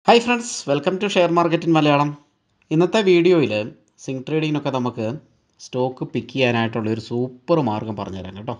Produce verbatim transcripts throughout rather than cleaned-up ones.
Hi friends, welcome to Share Market in Malayalam. ഇന്നത്തെ വീഡിയോയിൽ zinc ട്രേഡിങ്ങിനൊക്കെ നമുക്ക് സ്റ്റോക്ക് പിക്ക് ചെയ്യാനായിട്ടുള്ള ഒരു സൂപ്പർ മാർഗ്ഗം പറഞ്ഞുതരാം കേട്ടോ.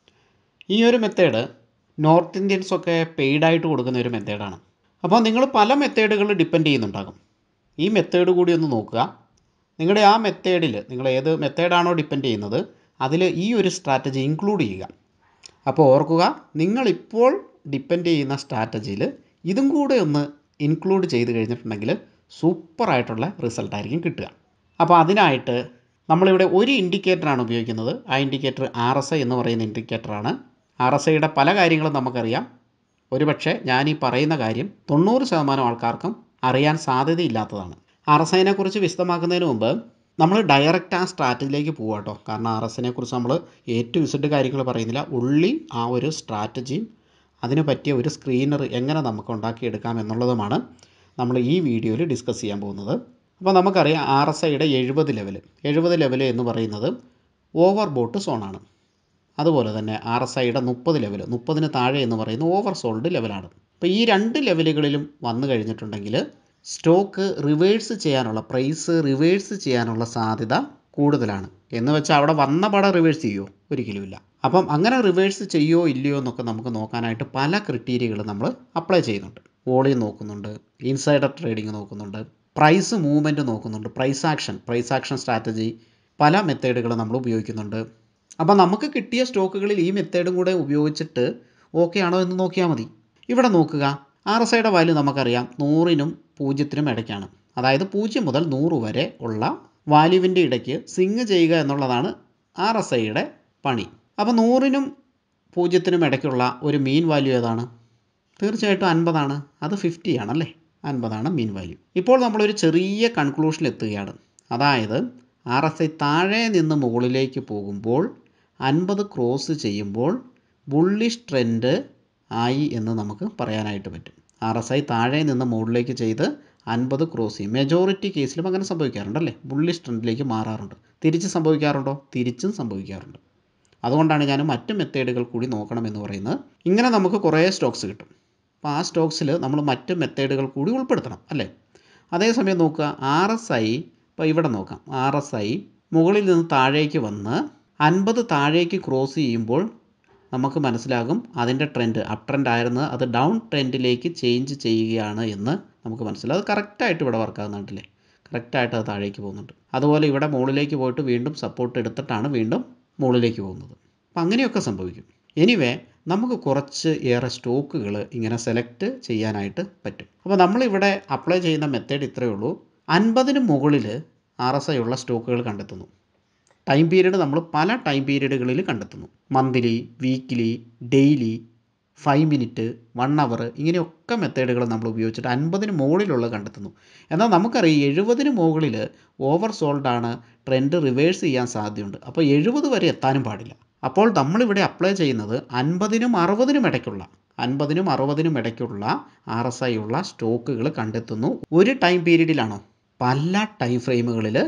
ഈ ഒരു മെത്തേഡ് നോർത്ത് ഇന്ത്യൻസൊക്കെ പെയ്ഡായിട്ട് കൊടുക്കുന്ന ഒരു മെത്തേഡാണ്. അപ്പോൾ നിങ്ങൾ പല മെത്തേഡുകൾ ഡിപ്പെൻഡ് ചെയ്യുന്നുണ്ടാകും. ഈ മെത്തേഡ് കൂടി ഒന്ന് നോക്കുക. നിങ്ങളുടെ ആ മെത്തേഡിൽ നിങ്ങൾ ഏത് മെത്തേഡാണോ ഡിപ്പെൻഡ് ചെയ്യുന്നത് അതിൽ ഈ ഒരു സ്ട്രാറ്റജി ഇൻക്ലൂഡ് ചെയ്യുക. അപ്പോൾ ഓർക്കുക, നിങ്ങളിപ്പോൾ ഡിപ്പെൻഡ് ചെയ്യുന്ന സ്ട്രാറ്റജിയിൽ ഇതും കൂടെ ഒന്ന് ഇൻക്ലൂഡ് ചെയ്ത് കഴിഞ്ഞിട്ടുണ്ടെങ്കിൽ സൂപ്പറായിട്ടുള്ള റിസൾട്ടായിരിക്കും കിട്ടുക. അപ്പോൾ അതിനായിട്ട് നമ്മളിവിടെ ഒരു ഇൻഡിക്കേറ്ററാണ് ഉപയോഗിക്കുന്നത്. ആ ഇൻഡിക്കേറ്റർ ആർ എസ് ഐ എന്ന് പറയുന്ന ഇൻഡിക്കേറ്ററാണ്. ആർ എസ് ഐയുടെ പല കാര്യങ്ങളും നമുക്കറിയാം. ഒരുപക്ഷെ ഞാൻ ഈ പറയുന്ന കാര്യം തൊണ്ണൂറ് ശതമാനം ആൾക്കാർക്കും അറിയാൻ സാധ്യതയില്ലാത്തതാണ്. ആർ എസ് ഐനെ കുറിച്ച് വിശദമാക്കുന്നതിന് മുമ്പ് നമ്മൾ ഡയറക്റ്റ് ആ സ്ട്രാറ്റജിയിലേക്ക് പോകാം കേട്ടോ. കാരണം ആർ എസ് ഐനെ കുറിച്ച് നമ്മൾ എ ടു ഇസഡ് കാര്യങ്ങൾ പറയുന്നില്ല. ഉള്ളി ആ ഒരു സ്ട്രാറ്റജിയും അതിന് പറ്റിയ ഒരു സ്ക്രീനർ എങ്ങനെ നമുക്ക് ഉണ്ടാക്കിയെടുക്കാം എന്നുള്ളതുമാണ് നമ്മൾ ഈ വീഡിയോയിൽ ഡിസ്കസ് ചെയ്യാൻ പോകുന്നത്. അപ്പോൾ നമുക്കറിയാം ആർ എസ് ഐയുടെ എഴുപത് ലെവൽ എഴുപത് ലെവൽ എന്ന് പറയുന്നത് ഓവർ ബോട്ട് സോണാണ്. അതുപോലെ തന്നെ ആർ എസ് ഐയുടെ മുപ്പത് ലെവൽ മുപ്പതിന് താഴെ എന്ന് പറയുന്നത് ഓവർ സോൾഡ് ലെവലാണ്. അപ്പോൾ ഈ രണ്ട് ലെവലുകളിലും വന്നു കഴിഞ്ഞിട്ടുണ്ടെങ്കിൽ സ്റ്റോക്ക് റിവേഴ്സ് ചെയ്യാനുള്ള പ്രൈസ് റിവേഴ്സ് ചെയ്യാനുള്ള സാധ്യത കൂടുതലാണ്. എന്ന് വെച്ചാൽ അവിടെ വന്ന പടം റിവേഴ്സ് ചെയ്യുമോ? ഒരിക്കലുമില്ല. അപ്പം അങ്ങനെ റിവേഴ്സ് ചെയ്യുമോ ഇല്ലയോ എന്നൊക്കെ നമുക്ക് നോക്കാനായിട്ട് പല ക്രിറ്റീരിയകൾ നമ്മൾ അപ്ലൈ ചെയ്യുന്നുണ്ട്. വോളിയം നോക്കുന്നുണ്ട്, ഇൻസൈഡർ ട്രേഡിംഗ് നോക്കുന്നുണ്ട്, പ്രൈസ് മൂവ്മെൻറ്റ് നോക്കുന്നുണ്ട്, price action price action strategy പല മെത്തേഡുകൾ നമ്മൾ ഉപയോഗിക്കുന്നുണ്ട്. അപ്പോൾ നമുക്ക് കിട്ടിയ സ്റ്റോക്കുകളിൽ ഈ മെത്തേഡും കൂടെ ഉപയോഗിച്ചിട്ട് ഓക്കെ ആണോ എന്ന് നോക്കിയാൽ മതി. ഇവിടെ നോക്കുക, ആർ എസ് ഐയുടെ വാല്യൂ നമുക്കറിയാം നൂറിനും പൂജ്യത്തിനും ഇടയ്ക്കാണ്. അതായത് പൂജ്യം മുതൽ നൂറ് വരെ ഉള്ള വാല്യൂവിൻ്റെ ഇടയ്ക്ക് സ്വിങ് ചെയ്യുക എന്നുള്ളതാണ് ആർ എസ് ഐയുടെ പണി. അപ്പോൾ നൂറിനും പൂജ്യത്തിനും ഇടയ്ക്കുള്ള ഒരു മീൻ വാല്യൂ ഏതാണ്? തീർച്ചയായിട്ടും അൻപതാണ്. അത് ഫിഫ്റ്റി ആണല്ലേ, അൻപതാണ് മീൻ വാല്യൂ. ഇപ്പോൾ നമ്മളൊരു ചെറിയ കൺക്ലൂഷനിൽ എത്തുകയാണ്. അതായത് ആർ എസ് ഐ താഴെ നിന്ന് മുകളിലേക്ക് പോകുമ്പോൾ അൻപത് ക്രോസ് ചെയ്യുമ്പോൾ ബുള്ളിഷ് ട്രെൻഡ് ആയി എന്ന് നമുക്ക് പറയാനായിട്ട് പറ്റും. ആർ എസ് ഐ താഴെ നിന്ന് മുകളിലേക്ക് ചെയ്ത് അൻപത് ക്രോസ് ചെയ്യും. മെജോറിറ്റി കേസിലും അങ്ങനെ സംഭവിക്കാറുണ്ടല്ലേ, ബുള്ളിഷ് ട്രെൻഡിലേക്ക് മാറാറുണ്ട്. തിരിച്ച് സംഭവിക്കാറുണ്ടോ? തിരിച്ചും സംഭവിക്കാറുണ്ട്. അതുകൊണ്ടാണ് ഞാൻ മറ്റ് മെത്തേഡുകൾ കൂടി നോക്കണമെന്ന് പറയുന്നത്. ഇങ്ങനെ നമുക്ക് കുറേ സ്റ്റോക്സ് കിട്ടും. അപ്പോൾ ആ സ്റ്റോക്സിൽ നമ്മൾ മറ്റ് മെത്തേഡുകൾ കൂടി ഉൾപ്പെടുത്തണം അല്ലേ. അതേസമയം നോക്കുക, ആർ എസ് ഐ ഇപ്പോൾ ഇവിടെ നോക്കാം. ആർ എസ് ഐ മുകളിൽ നിന്ന് താഴേക്ക് വന്ന് അൻപത് താഴേക്ക് ക്രോസ് ചെയ്യുമ്പോൾ നമുക്ക് മനസ്സിലാകും അതിൻ്റെ ട്രെൻഡ് അപ്പ് ട്രെൻഡ് ആയിരുന്നത് അത് ഡൗൺ ട്രെൻഡിലേക്ക് ചേഞ്ച് ചെയ്യുകയാണ് എന്ന് നമുക്ക് മനസ്സിലാകും. അത് കറക്റ്റായിട്ട് ഇവിടെ വർക്കാകുന്നുണ്ടല്ലേ, കറക്റ്റായിട്ട് അത് താഴേക്ക് പോകുന്നുണ്ട്. അതുപോലെ ഇവിടെ മുകളിലേക്ക് പോയിട്ട് വീണ്ടും സപ്പോർട്ട് എടുത്തിട്ടാണ് വീണ്ടും മുകളിലേക്ക് പോകുന്നത്. അപ്പം അങ്ങനെയൊക്കെ സംഭവിക്കും. എനിവേ നമുക്ക് കുറച്ച് ഏറെ സ്റ്റോക്കുകൾ ഇങ്ങനെ സെലക്ട് ചെയ്യാനായിട്ട് പറ്റും. അപ്പോൾ നമ്മളിവിടെ അപ്ലൈ ചെയ്യുന്ന മെത്തേഡ് ഇത്രയേ ഉള്ളൂ. അൻപതിന് മുകളിൽ ആർ എസ് ഐ ഉള്ള സ്റ്റോക്കുകൾ കണ്ടെത്തുന്നു. ടൈം പീരീഡ് നമ്മൾ പല ടൈം പീരീഡുകളിൽ കണ്ടെത്തുന്നു. Monthly, weekly, daily, five minute, one hour ഇങ്ങനെയൊക്കെ മെത്തേഡുകൾ നമ്മൾ ഉപയോഗിച്ചിട്ട് അൻപതിന് മുകളിലുള്ള കണ്ടെത്തുന്നു. എന്നാൽ നമുക്കറിയാം എഴുപതിന് മുകളിൽ ഓവർ സോൾഡാണ്, ട്രെൻഡ് റിവേഴ്സ് ചെയ്യാൻ സാധ്യതയുണ്ട്. അപ്പോൾ എഴുപത് വരെ എത്താനും പാടില്ല. അപ്പോൾ നമ്മളിവിടെ അപ്ലൈ ചെയ്യുന്നത് അൻപതിനും അറുപതിനും ഇടയ്ക്കുള്ള അൻപതിനും അറുപതിനും ഇടയ്ക്കുള്ള ആർ എസ് ഐ ഉള്ള സ്റ്റോക്കുകൾ കണ്ടെത്തുന്നു. ഒരു ടൈം പീരീഡിലാണോ? പല ടൈം ഫ്രെയിമുകളിൽ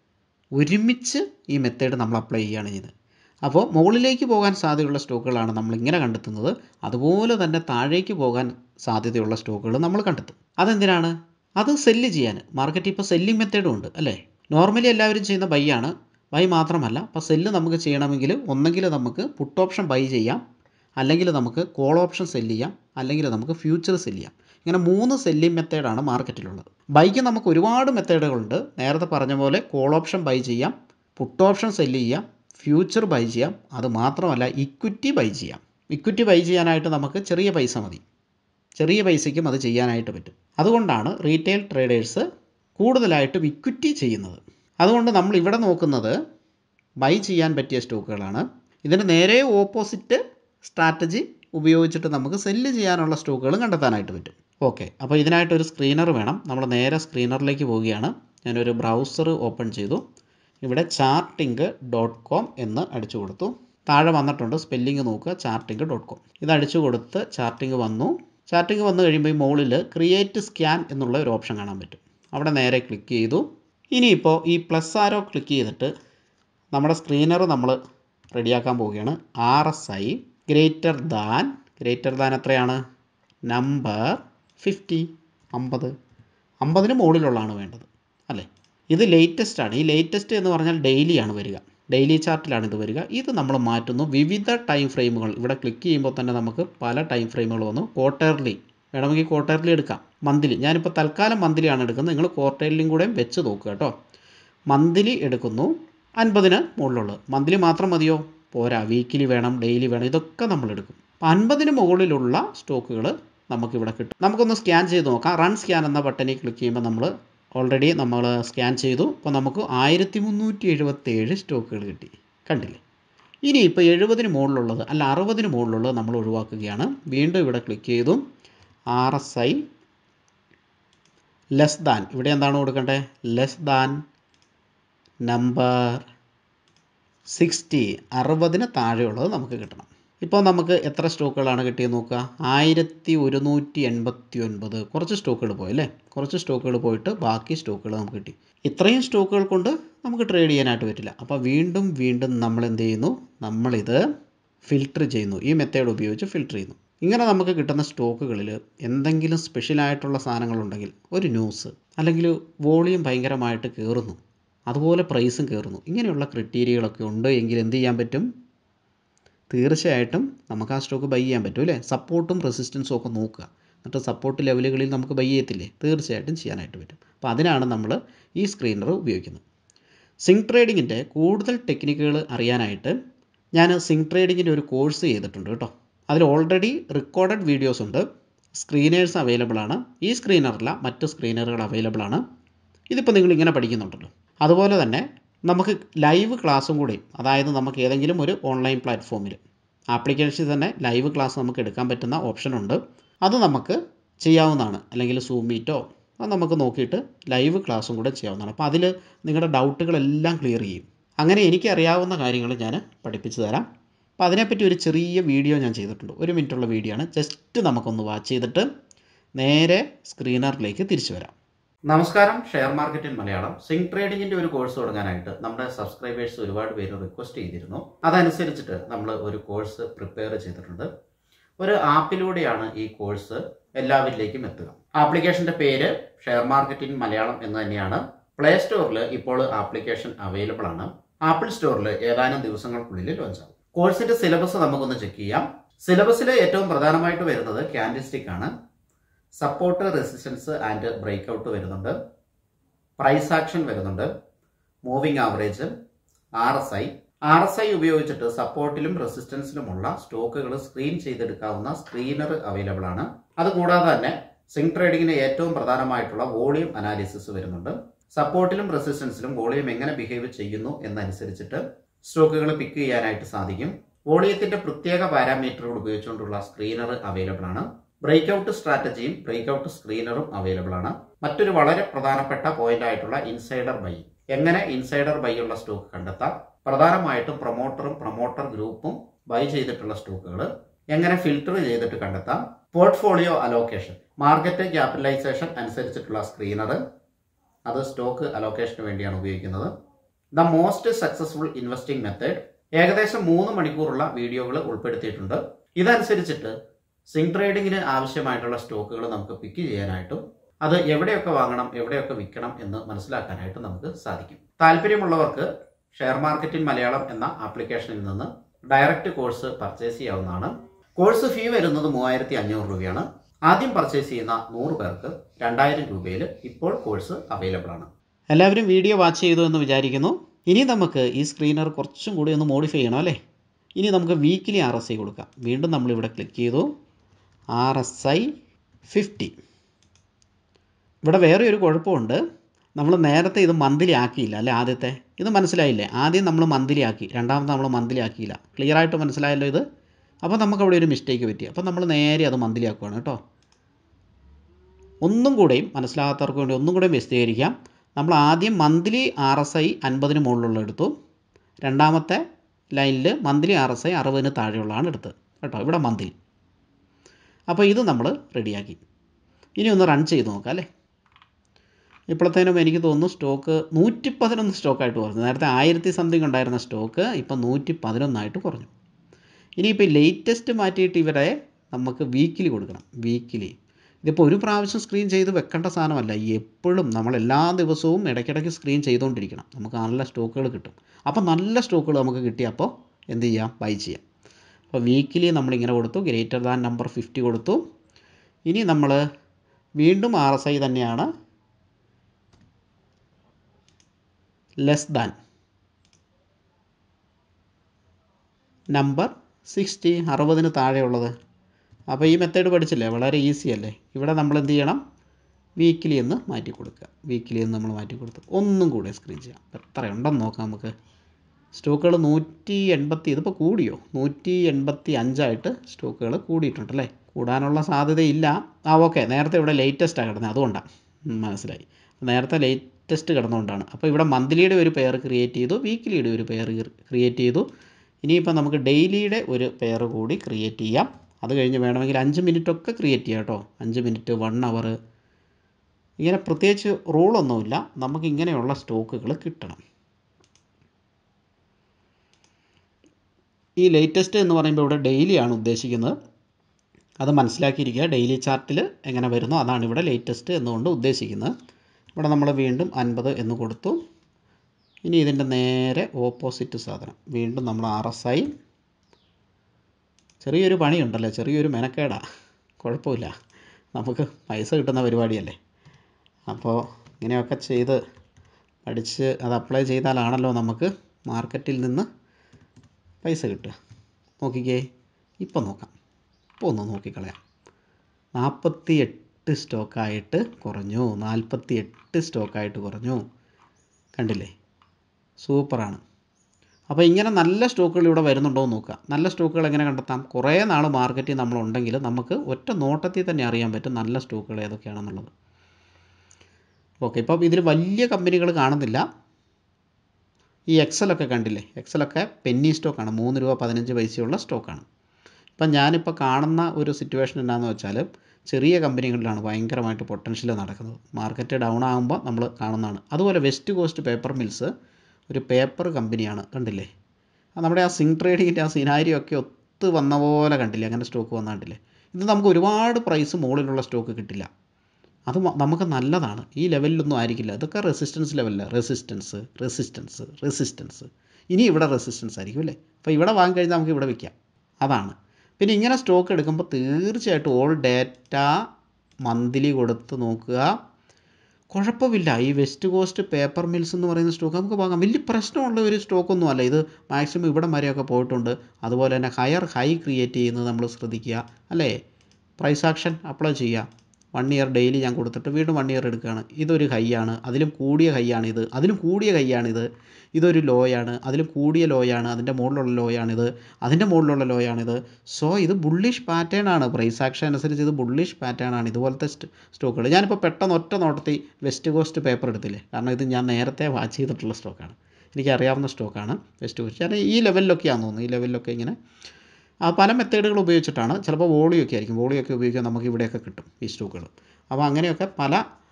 ഒരുമിച്ച് ഈ മെത്തേഡ് നമ്മൾ അപ്ലൈ ചെയ്യുകയാണ് ചെയ്യുന്നത്. അപ്പോൾ മുകളിലേക്ക് പോകാൻ സാധ്യതയുള്ള സ്റ്റോക്കുകളാണ് നമ്മളിങ്ങനെ കണ്ടെത്തുന്നത്. അതുപോലെ തന്നെ താഴേക്ക് പോകാൻ സാധ്യതയുള്ള സ്റ്റോക്കുകൾ നമ്മൾ കണ്ടെത്തും. അതെന്തിനാണ്? അത് സെല്ല് ചെയ്യാൻ. മാർക്കറ്റ് ഇപ്പോൾ സെല്ലിംഗ് മെത്തേഡും ഉണ്ട് അല്ലേ. നോർമലി എല്ലാവരും ചെയ്യുന്ന ബൈ ആണ്. ബൈ മാത്രമല്ല, അപ്പോൾ സെല്ല് നമുക്ക് ചെയ്യണമെങ്കിൽ ഒന്നെങ്കിൽ നമുക്ക് പുട്ട് ഓപ്ഷൻ ബൈ ചെയ്യാം, അല്ലെങ്കിൽ നമുക്ക് കോൾ ഓപ്ഷൻ സെല്ല് ചെയ്യാം, അല്ലെങ്കിൽ നമുക്ക് ഫ്യൂച്ചർ സെല്ല് ചെയ്യാം. ഇങ്ങനെ മൂന്ന് സെല്ലിംഗ് മെത്തേഡാണ് മാർക്കറ്റിലുള്ളത്. ബൈക്ക് നമുക്ക് ഒരുപാട് മെത്തേഡുകളുണ്ട്. നേരത്തെ പറഞ്ഞ പോലെ കോൾ ഓപ്ഷൻ ബൈ ചെയ്യാം, പുട്ട് ഓപ്ഷൻ സെല്ല് ചെയ്യാം, ഫ്യൂച്ചർ ബൈ ചെയ്യാം. അത് മാത്രമല്ല ഇക്വിറ്റി ബൈ ചെയ്യാം. ഇക്വിറ്റി ബൈ ചെയ്യാനായിട്ട് നമുക്ക് ചെറിയ പൈസ മതി. ചെറിയ പൈസയ്ക്കും അത് ചെയ്യാനായിട്ട് പറ്റും. അതുകൊണ്ടാണ് റീറ്റെയിൽ ട്രേഡേഴ്സ് കൂടുതലായിട്ടും ഇക്വിറ്റി ചെയ്യുന്നത്. അതുകൊണ്ട് നമ്മൾ ഇവിടെ നോക്കുന്നത് ബൈ ചെയ്യാൻ പറ്റിയ സ്റ്റോക്കുകളാണ്. ഇതിന് നേരെ ഓപ്പോസിറ്റ് സ്ട്രാറ്റജി ഉപയോഗിച്ചിട്ട് നമുക്ക് സെല്ല് ചെയ്യാനുള്ള സ്റ്റോക്കുകൾ കണ്ടെത്താനായിട്ട് പറ്റും. ഓക്കെ, അപ്പോൾ ഇതിനായിട്ടൊരു സ്ക്രീനർ വേണം. നമ്മൾ നേരെ സ്ക്രീനറിലേക്ക് പോവുകയാണ്. ഞാനൊരു ബ്രൗസർ ഓപ്പൺ ചെയ്തു. ഇവിടെ ചാർട്ടിങ് ഡോട്ട് കോം എന്ന് അടിച്ചു കൊടുത്തു. താഴെ വന്നിട്ടുണ്ട്, സ്പെല്ലിങ് നോക്കുക, ചാർട്ടിങ് ഡോട്ട് കോം. ഇത് അടിച്ചു കൊടുത്ത് ചാർട്ടിങ് വന്നു. ചാർട്ടിങ് വന്നു കഴിയുമ്പോൾ ഈ മുകളിൽ ക്രിയേറ്റ് സ്കാൻ എന്നുള്ള ഒരു ഓപ്ഷൻ കാണാൻ പറ്റും. അവിടെ നേരെ ക്ലിക്ക് ചെയ്തു. ഇനിയിപ്പോൾ ഈ പ്ലസ് ആരോ ക്ലിക്ക് ചെയ്തിട്ട് നമ്മുടെ സ്ക്രീനർ നമ്മൾ റെഡിയാക്കാൻ പോവുകയാണ്. R S I greater than greater than എത്രയാണ്? നമ്പർ ഫിഫ്റ്റി, അമ്പത്. അമ്പതിന് മുകളിലുള്ളതാണ് വേണ്ടത് അല്ലേ. ഇത് ലേറ്റസ്റ്റ് ആണ്. ഈ ലേറ്റസ്റ്റ് എന്ന് പറഞ്ഞാൽ ഡെയിലിയാണ് വരിക, ഡെയിലി ചാർട്ടിലാണ് ഇത് വരിക. ഇത് നമ്മൾ മാറ്റുന്നു. വിവിധ ടൈം ഫ്രെയിമുകൾ ഇവിടെ ക്ലിക്ക് ചെയ്യുമ്പോൾ തന്നെ നമുക്ക് പല ടൈം ഫ്രെയിമുകൾ വന്നു. ക്വാർട്ടർലി വേണമെങ്കിൽ ക്വാർട്ടർലി എടുക്കാം, മന്ത്ലി. ഞാനിപ്പോൾ തൽക്കാലം മന്ത്ലിയാണ് എടുക്കുന്നത്. നിങ്ങൾ ക്വാർട്ടർലിയും കൂടെ വെച്ച് നോക്കുക കേട്ടോ. മന്ത്ലി എടുക്കുന്നു, അൻപതിന് മുകളിലുള്ളത്. മന്ത്ലി മാത്രം മതിയോ? പോരാ, വീക്കിലി വേണം, ഡെയിലി വേണം, ഇതൊക്കെ നമ്മൾ എടുക്കും. അപ്പോൾ അൻപതിന് മുകളിലുള്ള സ്റ്റോക്കുകൾ നമുക്കിവിടെ കിട്ടും. നമുക്കൊന്ന് സ്കാൻ ചെയ്ത് നോക്കാം. റൺ സ്കാൻ എന്ന ബട്ടണിൽ ക്ലിക്ക് ചെയ്യുമ്പോൾ നമ്മൾ ഓൾറെഡി നമ്മൾ സ്കാൻ ചെയ്തു. അപ്പോൾ നമുക്ക് ആയിരത്തി മുന്നൂറ്റി എഴുപത്തേഴ് സ്റ്റോക്കുകൾ കിട്ടി, കണ്ടില്ലേ. ഇനി ഇപ്പോൾ എഴുപതിന് മുകളിലുള്ളത് അല്ല അറുപതിന് മുകളിലുള്ളത് നമ്മൾ ഒഴിവാക്കുകയാണ്. വീണ്ടും ഇവിടെ ക്ലിക്ക് ചെയ്തു. R S I less than, ഇവിടെ എന്താണ് കൊടുക്കേണ്ടത്? ലെസ് ദാൻ നമ്പർ സിക്സ്റ്റി, അറുപതിന് താഴെയുള്ളത് നമുക്ക് കിട്ടണം. ഇപ്പോൾ നമുക്ക് എത്ര സ്റ്റോക്കുകളാണ് കിട്ടിയത് നോക്കുക. ആയിരത്തി ഒരുന്നൂറ്റി എൺപത്തി ഒൻപത്. കുറച്ച് സ്റ്റോക്കുകൾ പോയി അല്ലേ, കുറച്ച് സ്റ്റോക്കുകൾ പോയിട്ട് ബാക്കി സ്റ്റോക്കുകൾ നമുക്ക് കിട്ടി. ഇത്രയും സ്റ്റോക്കുകൾ കൊണ്ട് നമുക്ക് ട്രേഡ് ചെയ്യാനായിട്ട് പറ്റില്ല. അപ്പോൾ വീണ്ടും വീണ്ടും നമ്മൾ എന്ത് ചെയ്യുന്നു? നമ്മളിത് ഫിൽട്ടർ ചെയ്യുന്നു. ഈ മെത്തേഡ് ഉപയോഗിച്ച് ഫിൽട്ടർ ചെയ്യുന്നു. ഇങ്ങനെ നമുക്ക് കിട്ടുന്ന സ്റ്റോക്കുകളിൽ എന്തെങ്കിലും സ്പെഷ്യലായിട്ടുള്ള സാധനങ്ങളുണ്ടെങ്കിൽ, ഒരു ന്യൂസ് അല്ലെങ്കിൽ വോളിയം ഭയങ്കരമായിട്ട് കയറുന്നു, അതുപോലെ പ്രൈസും കയറുന്നു, ഇങ്ങനെയുള്ള ക്രിറ്റീരിയകളൊക്കെ ഉണ്ട് എങ്കിൽ എന്ത് ചെയ്യാൻ പറ്റും? തീർച്ചയായിട്ടും നമുക്ക് ആ സ്റ്റോക്ക് ബൈ ചെയ്യാൻ പറ്റും അല്ലേ. സപ്പോർട്ടും റെസിസ്റ്റൻസും ഒക്കെ നോക്കുക, എന്നിട്ട് സപ്പോർട്ട് ലെവലുകളിൽ നമുക്ക് ബൈ ചെയ്യത്തില്ലേ? തീർച്ചയായിട്ടും ചെയ്യാനായിട്ട് പറ്റും. അപ്പോൾ അതിനാണ് നമ്മൾ ഈ സ്ക്രീനർ ഉപയോഗിക്കുന്നത്. സിങ്ക് ട്രേഡിങ്ങിൻ്റെ കൂടുതൽ ടെക്നിക്കുകൾ അറിയാനായിട്ട് ഞാൻ സിങ്ക് ട്രേഡിങ്ങിൻ്റെ ഒരു കോഴ്സ് ചെയ്തിട്ടുണ്ട് കേട്ടോ. അതിൽ ഓൾറെഡി റെക്കോർഡഡ് വീഡിയോസ് ഉണ്ട്, സ്ക്രീനേഴ്സ് അവൈലബിൾ ആണ്. ഈ സ്ക്രീനറില്ല, മറ്റ് സ്ക്രീനറുകൾ അവൈലബിൾ ആണ്. ഇതിപ്പോൾ നിങ്ങൾ ഇങ്ങനെ പഠിക്കുന്നുണ്ടല്ലോ. അതുപോലെ തന്നെ നമുക്ക് ലൈവ് ക്ലാസ്സും കൂടി, അതായത് നമുക്ക് ഏതെങ്കിലും ഒരു ഓൺലൈൻ പ്ലാറ്റ്ഫോമിൽ ആപ്ലിക്കേഷനിൽ തന്നെ ലൈവ് ക്ലാസ് നമുക്ക് എടുക്കാൻ പറ്റുന്ന ഓപ്ഷനുണ്ട്. അത് നമുക്ക് ചെയ്യാവുന്നതാണ്. അല്ലെങ്കിൽ സൂം മീറ്റോ അത് നമുക്ക് നോക്കിയിട്ട് ലൈവ് ക്ലാസ്സും കൂടെ ചെയ്യാവുന്നതാണ്. അപ്പോൾ അതിൽ നിങ്ങളുടെ ഡൗട്ടുകളെല്ലാം ക്ലിയർ ചെയ്യും. അങ്ങനെ എനിക്കറിയാവുന്ന കാര്യങ്ങൾ ഞാൻ പഠിപ്പിച്ചു തരാം. അപ്പോൾ അതിനെപ്പറ്റി ഒരു ചെറിയ വീഡിയോ ഞാൻ ചെയ്തിട്ടുണ്ട്. ഒരു മിനിറ്റുള്ള വീഡിയോ ആണ്. ജസ്റ്റ് നമുക്കൊന്ന് വാച്ച് ചെയ്തിട്ട് നേരെ സ്ക്രീനറിലേക്ക് തിരിച്ചു വരാം. നമസ്കാരം, ഷെയർ മാർക്കറ്റ് ഇൻ മലയാളം സിങ്ക് ട്രേഡിങ്ങിൻ്റെ ഒരു കോഴ്സ് തുടങ്ങാനായിട്ട് നമ്മുടെ സബ്സ്ക്രൈബേഴ്സ് ഒരുപാട് പേര് റിക്വസ്റ്റ് ചെയ്തിരുന്നു. അതനുസരിച്ചിട്ട് നമ്മൾ ഒരു കോഴ്സ് പ്രിപ്പയർ ചെയ്തിട്ടുണ്ട്. ഒരു ആപ്പിലൂടെയാണ് ഈ കോഴ്സ് എല്ലാവരിലേക്കും എത്തുക. ആപ്ലിക്കേഷൻ്റെ പേര് ഷെയർ മാർക്കറ്റ് ഇൻ മലയാളം എന്ന് തന്നെയാണ്. പ്ലേ സ്റ്റോറിൽ ഇപ്പോൾ ആപ്ലിക്കേഷൻ അവൈലബിൾ ആണ്. ആപ്പിൾ സ്റ്റോറിൽ ഏതാനും ദിവസങ്ങൾക്കുള്ളിൽ ലോഞ്ച് ആകും. കോഴ്സിന്റെ സിലബസ് നമുക്കൊന്ന് ചെക്ക് ചെയ്യാം. സിലബസിൽ ഏറ്റവും പ്രധാനമായിട്ട് വരുന്നത് ക്യാൻഡിൽസ്റ്റിക് ആണ്. Support, resistance and break out വരുന്നുണ്ട്. പ്രൈസ് ആക്ഷൻ വരുന്നുണ്ട്. Moving average, R S I R S I ഉപയോഗിച്ചിട്ട് സപ്പോർട്ടിലും റെസിസ്റ്റൻസിലുമുള്ള സ്റ്റോക്കുകൾ സ്ക്രീൻ ചെയ്തെടുക്കാവുന്ന സ്ക്രീനർ അവൈലബിൾ ആണ്. അതുകൂടാതെ തന്നെ സിങ്ക് ട്രേഡിങ്ങിന് ഏറ്റവും പ്രധാനമായിട്ടുള്ള വോളിയം അനാലിസിസ് വരുന്നുണ്ട്. സപ്പോർട്ടിലും റെസിസ്റ്റൻസിലും വോളിയം എങ്ങനെ ബിഹേവ് ചെയ്യുന്നു എന്നനുസരിച്ചിട്ട് സ്റ്റോക്കുകൾ പിക്ക് ചെയ്യാനായിട്ട് സാധിക്കും. വോളിയത്തിന്റെ പ്രത്യേക പാരാമീറ്ററുകൾ ഉപയോഗിച്ചുകൊണ്ടുള്ള സ്ക്രീനർ അവൈലബിൾ ആണ്. ബ്രേക്ക് ഔട്ട് സ്ട്രാറ്റജിയും ബ്രേക്ക് ഔട്ട് സ്ക്രീനറും അവൈലബിൾ ആണ്. മറ്റൊരു വളരെ പ്രധാനപ്പെട്ട പോയിന്റ് ആയിട്ടുള്ള ഇൻസൈഡർ ബൈ, എങ്ങനെ ഇൻസൈഡർ ബൈ ഉള്ള സ്റ്റോക്ക് കണ്ടെത്താം, പ്രധാനമായിട്ടും പ്രൊമോട്ടറും പ്രൊമോട്ടർ ഗ്രൂപ്പും ബൈ ചെയ്തിട്ടുള്ള സ്റ്റോക്കുകൾ എങ്ങനെ ഫിൽട്ടർ ചെയ്തിട്ട് കണ്ടെത്താം, പോർട്ട്ഫോളിയോ അലോക്കേഷൻ, മാർക്കറ്റ് ക്യാപിറ്റലൈസേഷൻ അനുസരിച്ചിട്ടുള്ള സ്ക്രീനർ, അത് സ്റ്റോക്ക് അലോക്കേഷന് വേണ്ടിയാണ് ഉപയോഗിക്കുന്നത്. The most successful investing method, ഏകദേശം മൂന്ന് മണിക്കൂറുള്ള വീഡിയോകൾ ഉൾപ്പെടുത്തിയിട്ടുണ്ട്. ഇതനുസരിച്ചിട്ട് സിങ്ക് ട്രേഡിങ്ങിന് ആവശ്യമായിട്ടുള്ള സ്റ്റോക്കുകൾ നമുക്ക് പിക്ക് ചെയ്യാനായിട്ടും അത് എവിടെയൊക്കെ വാങ്ങണം എവിടെയൊക്കെ വിൽക്കണം എന്ന് മനസ്സിലാക്കാനായിട്ട് നമുക്ക് സാധിക്കും. താല്പര്യമുള്ളവർക്ക് ഷെയർ മാർക്കറ്റ് ഇൻ മലയാളം എന്ന ആപ്ലിക്കേഷനിൽ നിന്ന് ഡയറക്റ്റ് കോഴ്സ് പർച്ചേസ് ചെയ്യാവുന്നതാണ്. കോഴ്സ് ഫീ വരുന്നത് മൂവായിരത്തി അഞ്ഞൂറ് രൂപയാണ്. ആദ്യം പർച്ചേസ് ചെയ്യുന്ന നൂറ് പേർക്ക് രണ്ടായിരം രൂപയിൽ ഇപ്പോൾ കോഴ്സ് അവൈലബിൾ ആണ്. എല്ലാവരും വീഡിയോ വാച്ച് ചെയ്തു എന്ന് വിചാരിക്കുന്നു. ഇനി നമുക്ക് ഈ സ്ക്രീനർ കുറച്ചും കൂടി ഒന്ന് മോഡിഫൈ ചെയ്യണം അല്ലേ. ഇനി നമുക്ക് വീക്കിലി ആർ എസ് ഐ കൊടുക്കാം. വീണ്ടും നമ്മളിവിടെ ക്ലിക്ക് ചെയ്തു. R S I fifty. ഇവിടെ വേറെ ഒരു കുഴപ്പമുണ്ട്. നമ്മൾ നേരത്തെ ഇത് മന്ത്ലി ആക്കിയില്ല അല്ലേ. ആദ്യത്തെ ഇത് മനസ്സിലായില്ലേ. ആദ്യം നമ്മൾ മന്ത്ലി ആക്കി, രണ്ടാമത്തെ നമ്മൾ മന്ത്ലി ആക്കിയില്ല. ക്ലിയർ ആയിട്ട് മനസ്സിലായല്ലോ ഇത്. അപ്പോൾ നമുക്കവിടെ ഒരു മിസ്റ്റേക്ക് പറ്റി. അപ്പോൾ നമ്മൾ നേരെ അത് മന്ത്ലി ആക്കുകയാണ് കേട്ടോ. ഒന്നും കൂടെയും മനസ്സിലാകാത്തവർക്ക് വേണ്ടി ഒന്നും കൂടെയും വിശദീകരിക്കാം. നമ്മൾ ആദ്യം മന്ത്ലി ആർ എസ് ഐ അൻപതിന് മുകളിലുള്ള എടുത്തു. രണ്ടാമത്തെ ലൈനിൽ മന്ത്ലി ആർ എസ് ഐ അറുപതിന് താഴെയുള്ളതാണ് എടുത്തത് കേട്ടോ. ഇവിടെ മന്ത്ലി. അപ്പോൾ ഇത് നമ്മൾ റെഡിയാക്കി. ഇനി ഒന്ന് റൺ ചെയ്ത് നോക്കാം അല്ലേ. ഇപ്പോഴത്തേനും എനിക്ക് തോന്നുന്നു സ്റ്റോക്ക് നൂറ്റി പതിനൊന്ന് സ്റ്റോക്കായിട്ട് കുറഞ്ഞു. നേരത്തെ ആയിരത്തി സംതിങ് ഉണ്ടായിരുന്ന സ്റ്റോക്ക് ഇപ്പം നൂറ്റി പതിനൊന്നായിട്ട് കുറഞ്ഞു. ഇനിയിപ്പോൾ ലേറ്റസ്റ്റ് മാറ്റിയിട്ട് ഇവരെ നമുക്ക് വീക്കിലി കൊടുക്കണം. വീക്കിലി ഇതിപ്പോൾ ഒരു പ്രാവശ്യം സ്ക്രീൻ ചെയ്ത് വെക്കേണ്ട സാധനമല്ല, എപ്പോഴും നമ്മൾ എല്ലാ ദിവസവും ഇടയ്ക്കിടയ്ക്ക് സ്ക്രീൻ ചെയ്തുകൊണ്ടിരിക്കണം, നമുക്ക് നല്ല സ്റ്റോക്കുകൾ കിട്ടും. അപ്പോൾ നല്ല സ്റ്റോക്കുകൾ നമുക്ക് കിട്ടിയപ്പോൾ എന്ത് ചെയ്യാം, ബൈ ചെയ്യാം. അപ്പോൾ വീക്കിലി നമ്മളിങ്ങനെ കൊടുത്തു, ഗ്രേറ്റർ ദാൻ നമ്പർ ഫിഫ്റ്റി കൊടുത്തു. ഇനി നമ്മൾ വീണ്ടും ആർ എസ് ഐ തന്നെയാണ്, ലെസ് ദാൻ നമ്പർ സിക്സ്റ്റി, അറുപതിന് താഴെയുള്ളത്. അപ്പോൾ ഈ മെത്തേഡ് പഠിച്ചില്ലേ, വളരെ ഈസി അല്ലേ. ഇവിടെ നമ്മൾ എന്ത് ചെയ്യണം, വീക്കിലി എന്ന് മാറ്റി കൊടുക്കുക. വീക്കിലി എന്ന് നമ്മൾ മാറ്റി കൊടുത്തു. ഒന്നും കൂടെ സ്ക്രീൻ ചെയ്യാം, എത്ര ഉണ്ടെന്ന് നോക്കാം നമുക്ക്. സ്റ്റോക്കുകൾ നൂറ്റി എൺപത്തി ഇതിപ്പോൾ കൂടിയോ, നൂറ്റി എൺപത്തി അഞ്ചായിട്ട് സ്റ്റോക്കുകൾ കൂടിയിട്ടുണ്ടല്ലേ. കൂടാനുള്ള സാധ്യതയില്ല. ആ ഓക്കെ, നേരത്തെ ഇവിടെ ലേറ്റസ്റ്റാണ് കിടന്നത്, അതുകൊണ്ടാണ്, മനസ്സിലായി. നേരത്തെ ലേറ്റസ്റ്റ് കിടന്നുകൊണ്ടാണ്. അപ്പോൾ ഇവിടെ മന്ത്ലിയുടെ ഒരു പെയർ ക്രിയേറ്റ് ചെയ്തു, വീക്കിലിയുടെ ഒരു പെയർ ക്രിയേറ്റ് ചെയ്തു. ഇനിയിപ്പോൾ നമുക്ക് ഡെയിലിയുടെ ഒരു പെയർ കൂടി ക്രിയേറ്റ് ചെയ്യാം. അത് കഴിഞ്ഞ് വേണമെങ്കിൽ അഞ്ച് മിനിറ്റൊക്കെ ക്രിയേറ്റ് ചെയ്യാം കേട്ടോ. അഞ്ച് മിനിറ്റ്, വൺ അവർ, ഇങ്ങനെ പ്രത്യേകിച്ച് റൂളൊന്നുമില്ല. നമുക്ക് ഇങ്ങനെയുള്ള സ്റ്റോക്കുകൾ കിട്ടണം. ഈ ലേറ്റസ്റ്റ് എന്ന് പറയുമ്പോൾ ഇവിടെ ഡെയിലിയാണ് ഉദ്ദേശിക്കുന്നത്, അത് മനസ്സിലാക്കിയിരിക്കുക. ഡെയിലി ചാർട്ടിൽ എങ്ങനെ വരുന്നു അതാണ് ഇവിടെ ലേറ്റസ്റ്റ് എന്നുകൊണ്ട് ഉദ്ദേശിക്കുന്നത്. ഇവിടെ നമ്മൾ വീണ്ടും അൻപത് എന്ന് കൊടുത്തു. ഇനി ഇതിൻ്റെ നേരെ ഓപ്പോസിറ്റ് സാധനം വീണ്ടും നമ്മൾ ആർ എസ് ഐ. ചെറിയൊരു പണിയുണ്ടല്ലോ, ചെറിയൊരു മെനക്കേടാണ്, കുഴപ്പമില്ല, നമുക്ക് പൈസ കിട്ടുന്ന പരിപാടിയല്ലേ. അപ്പോൾ ഇങ്ങനെയൊക്കെ ചെയ്ത് പഠിച്ച് അത് അപ്ലൈ ചെയ്താലാണല്ലോ നമുക്ക് മാർക്കറ്റിൽ നിന്ന് പൈസ കിട്ടുക. നോക്കിക്കേ, ഇപ്പം നോക്കാം, ഇപ്പോൾ ഒന്ന് നോക്കിക്കളയാം. നാൽപ്പത്തി എട്ട് സ്റ്റോക്കായിട്ട് കുറഞ്ഞു, നാൽപ്പത്തി എട്ട് സ്റ്റോക്കായിട്ട് കുറഞ്ഞു, കണ്ടില്ലേ, സൂപ്പറാണ്. അപ്പോൾ ഇങ്ങനെ നല്ല സ്റ്റോക്കുകൾ ഇവിടെ വരുന്നുണ്ടോ എന്ന് നോക്കുക. നല്ല സ്റ്റോക്കുകൾ എങ്ങനെ കണ്ടെത്താം, കുറേ നാൾ മാർക്കറ്റിൽ നമ്മളുണ്ടെങ്കിൽ നമുക്ക് ഒറ്റ നോട്ടത്തിൽ തന്നെ അറിയാൻ പറ്റും നല്ല സ്റ്റോക്കുകൾ ഏതൊക്കെയാണെന്നുള്ളത്. ഓക്കെ, ഇപ്പം ഇതിൽ വലിയ കമ്പനികൾ കാണുന്നില്ല. ഈ എക്സലൊക്കെ കണ്ടില്ലേ, എക്സലൊക്കെ പെന്നി സ്റ്റോക്കാണ്, മൂന്ന് രൂപ പതിനഞ്ച് പൈസയുള്ള സ്റ്റോക്കാണ്. ഇപ്പം ഞാനിപ്പോൾ കാണുന്ന ഒരു സിറ്റുവേഷൻ എന്താണെന്ന് വെച്ചാൽ ചെറിയ കമ്പനികളിലാണ് ഭയങ്കരമായിട്ട് പൊട്ടൻഷ്യൽ നടക്കുന്നത്. മാർക്കറ്റ് ഡൗൺ ആകുമ്പോൾ നമ്മൾ കാണുന്നതാണ്. അതുപോലെ വെസ്റ്റ് കോസ്റ്റ് പേപ്പർ മിൽസ് ഒരു പേപ്പർ കമ്പനിയാണ്, കണ്ടില്ലേ. നമ്മുടെ ആ സിങ് ട്രേഡിങ്ങിൻ്റെ ആ സിനാരിയോ ഒക്കെ ഒത്ത് വന്ന പോലെ കണ്ടില്ലേ, അങ്ങനെ സ്റ്റോക്ക് വന്ന കണ്ടില്ലേ. ഇത് നമുക്ക് ഒരുപാട് പ്രൈസ് മുകളിലുള്ള സ്റ്റോക്ക് കിട്ടില്ല, അത് നമുക്ക് നല്ലതാണ്. ഈ ലെവലിലൊന്നും ആയിരിക്കില്ല, ഇതൊക്കെ റെസിസ്റ്റൻസ് ലെവലില്ല, റെസിസ്റ്റൻസ് റെസിസ്റ്റൻസ് റെസിസ്റ്റൻസ് ഇനി ഇവിടെ റെസിസ്റ്റൻസ് ആയിരിക്കും അല്ലേ. അപ്പോൾ ഇവിടെ വാങ്ങിക്കഴിഞ്ഞാൽ നമുക്ക് ഇവിടെ വിൽക്കാം, അതാണ്. പിന്നെ ഇങ്ങനെ സ്റ്റോക്ക് എടുക്കുമ്പോൾ തീർച്ചയായിട്ടും ഓൾ ഡേറ്റ മന്ത്ലി കൊടുത്ത് നോക്കുക, കുഴപ്പമില്ല. ഈ വെസ്റ്റ് കോസ്റ്റ് പേപ്പർ മിൽസ് എന്ന് പറയുന്ന സ്റ്റോക്ക് നമുക്ക് വാങ്ങാം, വലിയ പ്രശ്നമുള്ള ഒരു സ്റ്റോക്കൊന്നും അല്ല ഇത്. മാക്സിമം ഇവിടം വരെയൊക്കെ പോയിട്ടുണ്ട്. അതുപോലെ തന്നെ ഹയർ ഹൈ ക്രിയേറ്റ് ചെയ്യുന്നത് നമ്മൾ ശ്രദ്ധിക്കുക അല്ലേ. പ്രൈസ് ആക്ഷൻ അപ്ലൈ ചെയ്യുക. വൺ ഇയർ ഡെയിലി ഞാൻ കൊടുത്തിട്ട് വീണ്ടും വൺ ഇയർ എടുക്കുകയാണ്. ഇതൊരു ഹൈ ആണ്, അതിലും കൂടിയ ഹൈ ആണിത്, അതിലും കൂടിയ ഹൈ ആണിത്. ഇതൊരു ലോ ആണ്, അതിലും കൂടിയ ലോ ആണ്, അതിൻ്റെ മുകളിലുള്ള ലോ ആണിത്, അതിൻ്റെ മുകളിലുള്ള ലോ ആണിത്. സോ ഇത് ബുള്ളിഷ് പാറ്റേൺ ആണ്, പ്രൈസ് ആക്ഷൻ അനുസരിച്ച് ഇത് ബുള്ളിഷ് പാറ്റേൺ ആണ്. ഇതുപോലത്തെ സ്റ്റോക്കുകൾ ഞാനിപ്പോൾ പെട്ടെന്ന് ഒറ്റ നോട്ടത്തിൽ വെസ്റ്റ് കോസ്റ്റ് പേപ്പർ എടുത്തില്ലേ, കാരണം ഇത് ഞാൻ നേരത്തെ വാച്ച് ചെയ്തിട്ടുള്ള സ്റ്റോക്കാണ്, എനിക്കറിയാവുന്ന സ്റ്റോക്കാണ് വെസ്റ്റ് കോസ്റ്റ്. ഞാൻ ഈ ലെവലിലൊക്കെയാണെന്ന് തോന്നുന്നു, ഈ ലെവലിലൊക്കെ ഇങ്ങനെ ആ പല മെത്തേഡുകൾ ഉപയോഗിച്ചിട്ടാണ്. ചിലപ്പോൾ വോളിയൊക്കെ ആയിരിക്കും, വോളിയൊക്കെ ഉപയോഗിക്കാൻ നമുക്ക് ഇവിടെയൊക്കെ കിട്ടും ഈ സ്റ്റോക്കുകൾ. അപ്പോൾ അങ്ങനെയൊക്കെ പല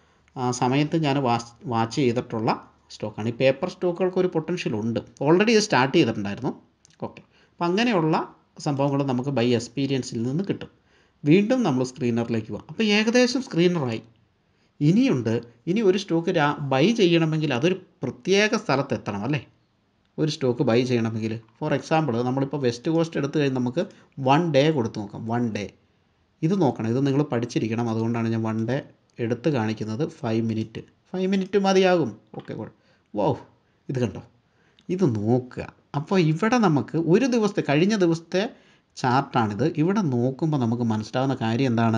സമയത്ത് ഞാൻ വാച്ച് വാച്ച് ചെയ്തിട്ടുള്ള സ്റ്റോക്കാണ്. ഈ പേപ്പർ സ്റ്റോക്കുകൾക്ക് ഒരു പൊട്ടൻഷ്യൽ ഉണ്ട്, ഓൾറെഡി ഇത് സ്റ്റാർട്ട് ചെയ്തിട്ടുണ്ടായിരുന്നു. ഓക്കെ, അപ്പോൾ അങ്ങനെയുള്ള സംഭവങ്ങൾ നമുക്ക് ബൈ എക്സ്പീരിയൻസിൽ നിന്ന് കിട്ടും. വീണ്ടും നമ്മൾ സ്ക്രീനറിലേക്ക് പോകാം. അപ്പോൾ ഏകദേശം സ്ക്രീനറായി. ഇനിയുണ്ട്, ഇനി ഒരു സ്റ്റോക്ക് രാ ബൈ ചെയ്യണമെങ്കിൽ അതൊരു പ്രത്യേക സ്ഥലത്ത് എത്തണം അല്ലേ. ഒരു സ്റ്റോക്ക് ബൈ ചെയ്യണമെങ്കിൽ ഫോർ എക്സാമ്പിൾ നമ്മളിപ്പോൾ വെസ്റ്റ് കോസ്റ്റ് എടുത്തു കഴിഞ്ഞാൽ നമുക്ക് വൺ ഡേ കൊടുത്ത് നോക്കാം. വൺ ഡേ ഇത് നോക്കണം, ഇത് നിങ്ങൾ പഠിച്ചിരിക്കണം, അതുകൊണ്ടാണ് ഞാൻ വൺ ഡേ എടുത്ത് കാണിക്കുന്നത്. ഫൈവ് മിനിറ്റ് ഫൈവ് മിനിറ്റ് മതിയാകും. ഓക്കെ, വൗ, ഇത് കണ്ടോ, ഇത് നോക്കുക. അപ്പോൾ ഇവിടെ നമുക്ക് ഒരു ദിവസത്തെ കഴിഞ്ഞ ദിവസത്തെ ചാർട്ടാണിത്. ഇവിടെ നോക്കുമ്പോൾ നമുക്ക് മനസ്സിലാവുന്ന കാര്യം എന്താണ്,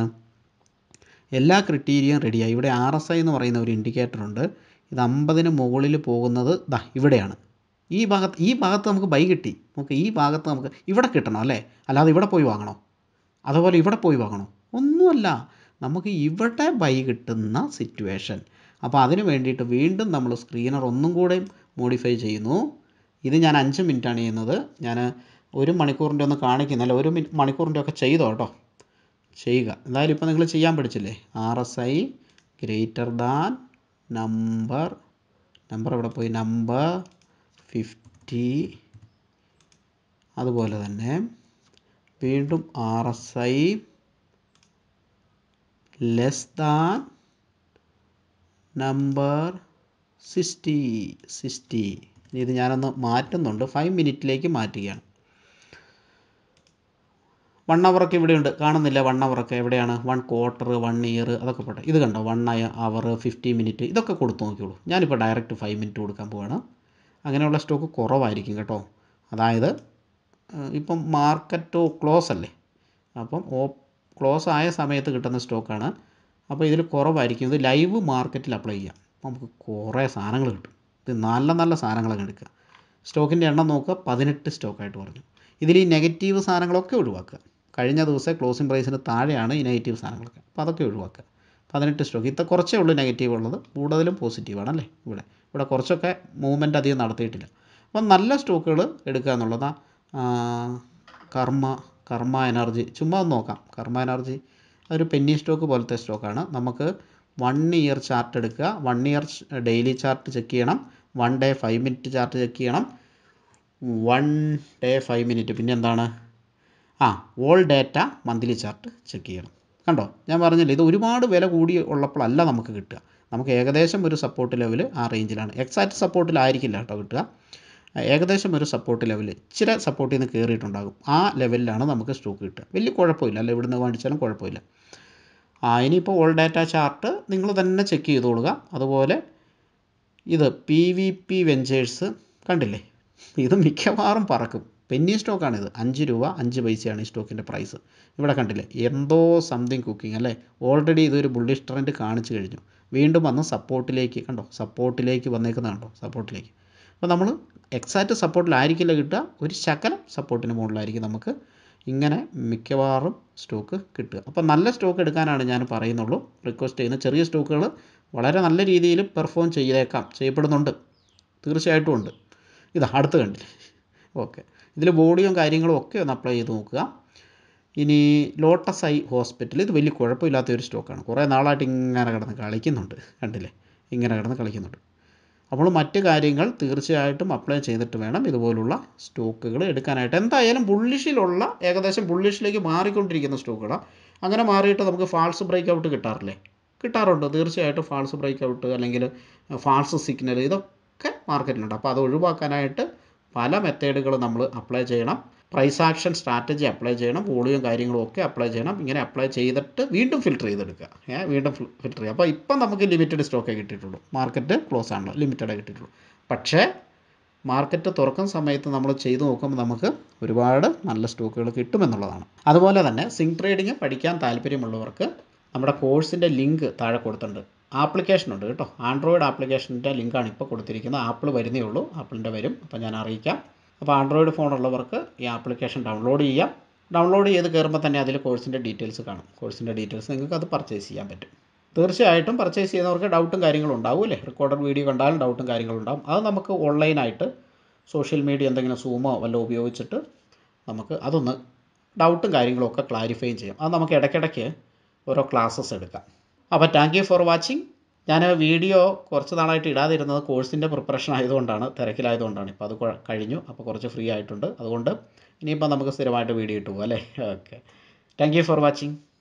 എല്ലാ ക്രിറ്റീരിയയും റെഡിയായി. ഇവിടെ ആർ എസ് ഐ എന്ന് പറയുന്ന ഒരു ഇൻഡിക്കേറ്റർ ഉണ്ട്. ഇത് അമ്പതിന് മുകളിൽ പോകുന്നത് ദാ ഇവിടെയാണ്. ഈ ഭാഗത്ത് ഈ ഭാഗത്ത് നമുക്ക് ബൈ കിട്ടി. നമുക്ക് ഈ ഭാഗത്ത് നമുക്ക് ഇവിടെ കിട്ടണം അല്ലേ, അല്ലാതെ ഇവിടെ പോയി വാങ്ങണോ, അതുപോലെ ഇവിടെ പോയി വാങ്ങണോ, ഒന്നുമല്ല, നമുക്ക് ഇവിടെ ബൈ കിട്ടുന്ന സിറ്റുവേഷൻ. അപ്പോൾ അതിന് വേണ്ടിയിട്ട് വീണ്ടും നമ്മൾ സ്ക്രീനർ ഒന്നും കൂടെ മോഡിഫൈ ചെയ്യുന്നു. ഇത് ഞാൻ അഞ്ച് മിനിറ്റാണ് ചെയ്യുന്നത്, ഞാൻ ഒരു മണിക്കൂറിൻ്റെ ഒന്ന് കാണിക്കുന്നില്ല, ഒരു മിനി മണിക്കൂറിൻ്റെ ഒക്കെ ചെയ്തോ കേട്ടോ, ചെയ്യുക. എന്തായാലും ഇപ്പോൾ നിങ്ങൾ ചെയ്യാൻ പഠിച്ചില്ലേ. R S I greater than number number എവിടെ പോയി, നമ്പർ ഫിഫ്റ്റി. അതുപോലെ തന്നെ വീണ്ടും R S I less than number sixty sixty ഇത് ഞാനൊന്ന് മാറ്റുന്നുണ്ട്, ഫൈവ് മിനിറ്റിലേക്ക് മാറ്റുകയാണ്. വൺ അവറൊക്കെ ഇവിടെയുണ്ട്, കാണുന്നില്ല? വൺ അവറൊക്കെ എവിടെയാണ്? വൺ ക്വാർട്ടർ, വൺ ഇയർ, അതൊക്കെ പോട്ടെ. ഇത് കണ്ടോ? വൺ അവർ, ഫിഫ്റ്റി മിനിറ്റ്, ഇതൊക്കെ കൊടുത്ത് നോക്കിയോളൂ. ഞാനിപ്പോൾ ഡയറക്റ്റ് ഫൈവ് മിനിറ്റ് കൊടുക്കാൻ പോവാണ്. അങ്ങനെയുള്ള സ്റ്റോക്ക് കുറവായിരിക്കും കേട്ടോ. അതായത് ഇപ്പം മാർക്കറ്റ് ക്ലോസ് അല്ലേ, അപ്പം ഓ ക്ലോസ് ആയ സമയത്ത് കിട്ടുന്ന സ്റ്റോക്കാണ്. അപ്പോൾ ഇതിൽ കുറവായിരിക്കും. ഇത് ലൈവ് മാർക്കറ്റിൽ അപ്ലൈ ചെയ്യാം, നമുക്ക് കുറേ സാധനങ്ങൾ കിട്ടും. ഇത് നല്ല നല്ല സാധനങ്ങളൊക്കെ എടുക്കുക. സ്റ്റോക്കിൻ്റെ എണ്ണം നോക്കുക, പതിനെട്ട് സ്റ്റോക്കായിട്ട് പറഞ്ഞു. ഇതിൽ ഈ നെഗറ്റീവ് സാധനങ്ങളൊക്കെ ഒഴിവാക്കുക. കഴിഞ്ഞ ദിവസം ക്ലോസിംഗ് പ്രൈസിന് താഴെയാണ് ഈ നെഗറ്റീവ് സാധനങ്ങളൊക്കെ, അപ്പോൾ അതൊക്കെ ഒഴിവാക്കുക. പതിനെട്ട് സ്റ്റോക്ക്, ഇത്ര കുറച്ചേ ഉള്ളൂ നെഗറ്റീവ് ഉള്ളത്, കൂടുതലും പോസിറ്റീവാണല്ലേ. ഇവിടെ ഇവിടെ കുറച്ചൊക്കെ മൂവ്മെൻറ്റ് അധികം നടത്തിയിട്ടില്ല. അപ്പം നല്ല സ്റ്റോക്കുകൾ എടുക്കുക എന്നുള്ളതാണ്. കർമ്മ കർമ്മ എനർജി ചുമ്മാ ഒന്ന് നോക്കാം. കർമ്മ എനർജി അതൊരു പെന്നി സ്റ്റോക്ക് പോലത്തെ സ്റ്റോക്കാണ്. നമുക്ക് വൺ ഇയർ ചാർട്ട് എടുക്കുക, one year daily chart check ചെയ്യണം, one day five minute chart check ചെയ്യണം, വൺ ഡേ ഫൈവ് മിനിറ്റ്, പിന്നെ എന്താണ്, ആ all data monthly chart check ചെയ്യണം. കണ്ടോ, ഞാൻ പറഞ്ഞില്ലേ, ഇത് ഒരുപാട് വില കൂടി ഉള്ളപ്പോഴല്ല നമുക്ക് കിട്ടുക. നമുക്ക് ഏകദേശം ഒരു സപ്പോർട്ട് ലെവൽ ആ റേഞ്ചിലാണ്. എക്സാക്റ്റ് സപ്പോർട്ടിലായിരിക്കില്ല കേട്ടോ കിട്ടുക, ഏകദേശം ഒരു സപ്പോർട്ട് ലെവൽ, ഇച്ചിരി സപ്പോർട്ടിൽ നിന്ന് കയറിയിട്ടുണ്ടാകും, ആ ലെവലിലാണ് നമുക്ക് സ്റ്റോക്ക് കിട്ടുക. വലിയ കുഴപ്പമില്ല, അല്ല ഇവിടുന്ന് മേടിച്ചാലും കുഴപ്പമില്ല. ആ ഇനിയിപ്പോൾ ഓൾ ഡാറ്റ ചാർട്ട് നിങ്ങൾ തന്നെ ചെക്ക് ചെയ്തോളുക. അതുപോലെ ഇത് പി വി പി വെഞ്ചേഴ്സ് കണ്ടില്ലേ, ഇത് മിക്കവാറും പറക്കും. പെന്നി സ്റ്റോക്കാണിത്, അഞ്ച് രൂപ അഞ്ച് പൈസയാണ് ഈ സ്റ്റോക്കിൻ്റെ പ്രൈസ്. ഇവിടെ കണ്ടില്ലേ, എന്തോ സംതിങ് കുക്കിംഗ് അല്ലേ. ഓൾറെഡി ഇതൊരു ബുള്ളിഷ് ട്രെൻഡ് കാണിച്ചു കഴിഞ്ഞു, വീണ്ടും വന്ന് സപ്പോർട്ടിലേക്ക്, കണ്ടോ സപ്പോർട്ടിലേക്ക് വന്നേക്കുന്നത് കണ്ടോ, സപ്പോർട്ടിലേക്ക്. അപ്പോൾ നമ്മൾ എക്സാക്റ്റ് സപ്പോർട്ടിലായിരിക്കില്ല കിട്ടുക, ഒരു ശകലം സപ്പോർട്ടിന് മുകളിലായിരിക്കും നമുക്ക് ഇങ്ങനെ മിക്കവാറും സ്റ്റോക്ക് കിട്ടുക. അപ്പോൾ നല്ല സ്റ്റോക്ക് എടുക്കാനാണ് ഞാൻ പറയുന്നുള്ളൂ, റിക്വസ്റ്റ് ചെയ്യുന്ന. ചെറിയ സ്റ്റോക്കുകൾ വളരെ നല്ല രീതിയിൽ പെർഫോം ചെയ്തേക്കാം, ചെയ്യപ്പെടുന്നുണ്ട്, തീർച്ചയായിട്ടും ഉണ്ട്. ഇതാ അടുത്ത് കണ്ടില്ലേ, ഓക്കെ. ഇതിൽ ബോഡിയും കാര്യങ്ങളും ഒക്കെ ഒന്ന് അപ്ലൈ ചെയ്ത് നോക്കുക. ഇനി ലോട്ടസ് ഐ ഹോസ്പിറ്റൽ, ഇത് വലിയ കുഴപ്പമില്ലാത്ത ഒരു സ്റ്റോക്കാണ്, കുറേ നാളായിട്ട് ഇങ്ങനെ കിടന്ന് കളിക്കുന്നുണ്ട്, കണ്ടില്ലേ, ഇങ്ങനെ കിടന്ന് കളിക്കുന്നുണ്ട്. അപ്പോൾ മറ്റ് കാര്യങ്ങൾ തീർച്ചയായിട്ടും അപ്ലൈ ചെയ്തിട്ട് വേണം ഇതുപോലുള്ള സ്റ്റോക്കുകൾ എടുക്കാനായിട്ട്. എന്തായാലും ബുള്ളിഷിലുള്ള, ഏകദേശം ബുള്ളിഷിലേക്ക് മാറിക്കൊണ്ടിരിക്കുന്ന സ്റ്റോക്കുകളാണ്. അങ്ങനെ മാറിയിട്ട് നമുക്ക് ഫാൾസ് ബ്രേക്ക് ഔട്ട് കിട്ടാറില്ലേ, കിട്ടാറുണ്ട് തീർച്ചയായിട്ടും. ഫാൾസ് ബ്രേക്ക് ഔട്ട് അല്ലെങ്കിൽ ഫാൾസ് സിഗ്നൽ, ഇതൊക്കെ മാർക്കറ്റിലുണ്ട്. അപ്പോൾ അത് ഒഴിവാക്കാനായിട്ട് പല മെത്തേഡുകൾ നമ്മൾ അപ്ലൈ ചെയ്യണം. പ്രൈസ് ആക്ഷൻ സ്ട്രാറ്റജി അപ്ലൈ ചെയ്യണം, വോളിയം കാര്യങ്ങളും ഒക്കെ അപ്ലൈ ചെയ്യണം. ഇങ്ങനെ അപ്ലൈ ചെയ്തിട്ട് വീണ്ടും ഫിൽറ്റർ ചെയ്തെടുക്കുക, ഏ വീണ്ടും ഫിൽറ്റർ ചെയ്യുക. അപ്പോൾ ഇപ്പം നമുക്ക് ലിമിറ്റഡ് സ്റ്റോക്കേ കിട്ടിയിട്ടുള്ളൂ, മാർക്കറ്റ് ക്ലോസ് ആണല്ലോ, ലിമിറ്റഡേ കിട്ടിയിട്ടുള്ളൂ. പക്ഷേ മാർക്കറ്റ് തുറക്കുന്ന സമയത്ത് നമ്മൾ ചെയ്ത് നോക്കുമ്പോൾ നമുക്ക് ഒരുപാട് നല്ല സ്റ്റോക്കുകൾ കിട്ടുമെന്നുള്ളതാണ്. അതുപോലെ തന്നെ സ്വിംഗ് ട്രേഡിങ് പഠിക്കാൻ താല്പര്യമുള്ളവർക്ക് നമ്മുടെ കോഴ്സിൻ്റെ ലിങ്ക് താഴെ കൊടുത്തിട്ടുണ്ട്. ആപ്ലിക്കേഷൻ ഉണ്ട് കേട്ടോ, ആൻഡ്രോയിഡ് ആപ്ലിക്കേഷൻ്റെ ലിങ്കാണ് ഇപ്പോൾ കൊടുത്തിരിക്കുന്നത്. ആപ്പിൾ വരുന്നേ ഉള്ളൂ, ആപ്പിളിൻ്റെ വരും, അപ്പോൾ ഞാൻ അറിയിക്കാം. അപ്പോൾ ആൻഡ്രോയിഡ് ഫോണുള്ളവർക്ക് ഈ ആപ്ലിക്കേഷൻ ഡൗൺലോഡ് ചെയ്യാം. ഡൗൺലോഡ് ചെയ്ത് കയറുമ്പോൾ തന്നെ അതിൽ കോഴ്സിൻ്റെ ഡീറ്റെയിൽസ് കാണും. കോഴ്സിൻ്റെ ഡീറ്റെയിൽസ് നിങ്ങൾക്ക് അത് പർച്ചേസ് ചെയ്യാൻ പറ്റും. തീർച്ചയായിട്ടും പർച്ചേസ് ചെയ്യുന്നവർക്ക് ഡൗട്ടും കാര്യങ്ങളും ഉണ്ടാവും അല്ലേ, റെക്കോർഡഡ് വീഡിയോ കണ്ടാലും ഡൗട്ടും കാര്യങ്ങളും ഉണ്ടാവും. അത് നമുക്ക് ഓൺലൈനായിട്ട് സോഷ്യൽ മീഡിയ എന്തെങ്കിലും സൂമോ വല്ലതും ഉപയോഗിച്ചിട്ട് നമുക്ക് അതൊന്ന് ഡൗട്ടും കാര്യങ്ങളും ഒക്കെ ക്ലാരിഫൈയും ചെയ്യാം. അത് നമുക്ക് ഇടയ്ക്കിടയ്ക്ക് ഓരോ ക്ലാസ്സസ് എടുക്കാം. അപ്പോൾ താങ്ക് യു ഫോർ വാച്ചിങ്. ഞാൻ വീഡിയോ കുറച്ച് നാളായിട്ട് ഇടാതിരുന്നത് കോഴ്സിൻ്റെ പ്രിപ്പറേഷൻ ആയതുകൊണ്ടാണ്, തിരക്കിലായതുകൊണ്ടാണ്. ഇപ്പോൾ അത് കഴിഞ്ഞു, അപ്പോൾ കുറച്ച് ഫ്രീ ആയിട്ടുണ്ട്. അതുകൊണ്ട് ഇനിയിപ്പോൾ നമുക്ക് സ്ഥിരമായിട്ട് വീഡിയോ ഇട്ടു പോകും അല്ലേ. Okay, thank you for watching.